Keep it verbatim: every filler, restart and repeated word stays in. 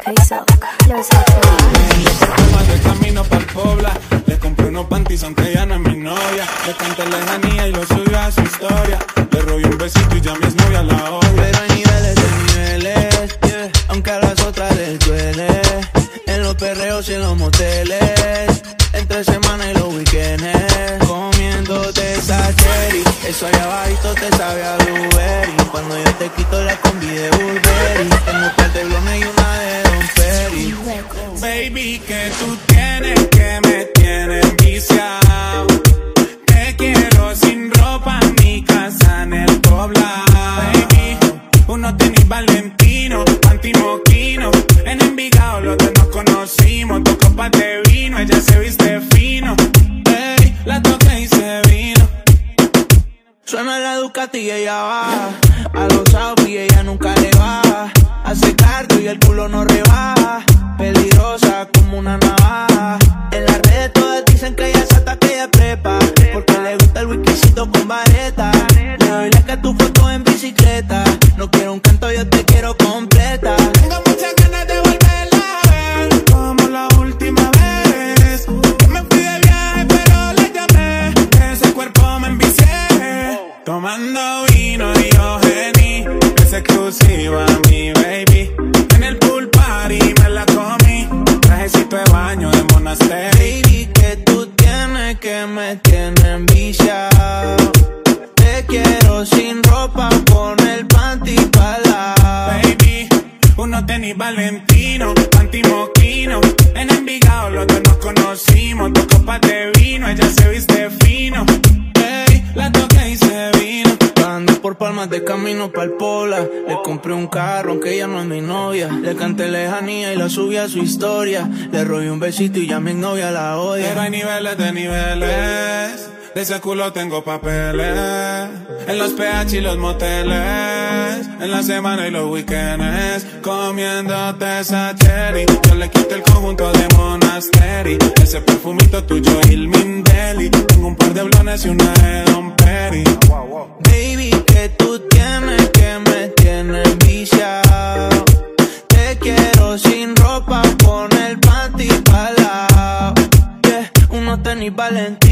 K-Sock, los Más de camino pa'l Pobla, le compré unos panties aunque ella no es mi novia. Le canté lejanía y lo subió a su historia. Le robé un besito y ya mi exnovia la odia. Pero hay niveles de niveles, yeah. Aunque a las otras les duele. En los perreos y en los moteles, entre semana y los weekends, comiéndote esa cherry. Eso allá abajito te sabe a blueberry. Cuando yo te quito la combi de Burberry, tengo un par de blones y una de Don Perry. Baby, que tú tienes que me tienes viciado. Te quiero sin ropa en mi casa en el poblado. Baby, uno tenis Valentino, panty moquino. En Envigado los dos nos conocimos. Dos copas de vino, ella se viste fino. Ey, la toqué y se vino. Suena la Ducati y ella baja. A los Audi ella nunca le baja. Hace cardio y el culo no rebaja. Peligrosa como una navaja. En las redes todas dicen que ella salta, que ella prepa, porque le gusta el whiskycito con vareta. Le doy like a tu foto en bicicleta. No quiero un canto, yo te quiero completa. Tengo muchas ganas de volverla a ver, como la última vez. Que me fui de viaje pero la llamé. Ese cuerpo me envicié. Tomando vino Diogeni, es exclusiva mi baby. En el pool party me la comí. Trajecito de baño de monasterio. Baby, que tú tienes que me tienes enviciado. Te quiero sin ropa, pon el panty pa' la. Baby, uno tenis Valentino, panty moquino. En Envigado los dos nos conocimos. Dos copas de vino, ella se viste fino. Ey, la toqué y se vino. Ando por Palmas de camino pa'l Pobla. Le compré un carro aunque ella no es mi novia. Le canté lejanía y la subí a su historia. Le robé un besito y ya mi novia la odia. Pero hay niveles de niveles. De ese culo tengo papeles. En los P H y los moteles. En la semana y los weekends. Comiéndote esa cherry. Yo le quito el conjunto de Monastery. Ese perfumito tuyo Ilmin Deli. Tengo un par de blones y una de Don Perry. Baby, que tú tienes que me tienes viciado. Te quiero sin ropa, pon el panty pa' la. Yeah, unos tenis Valentino.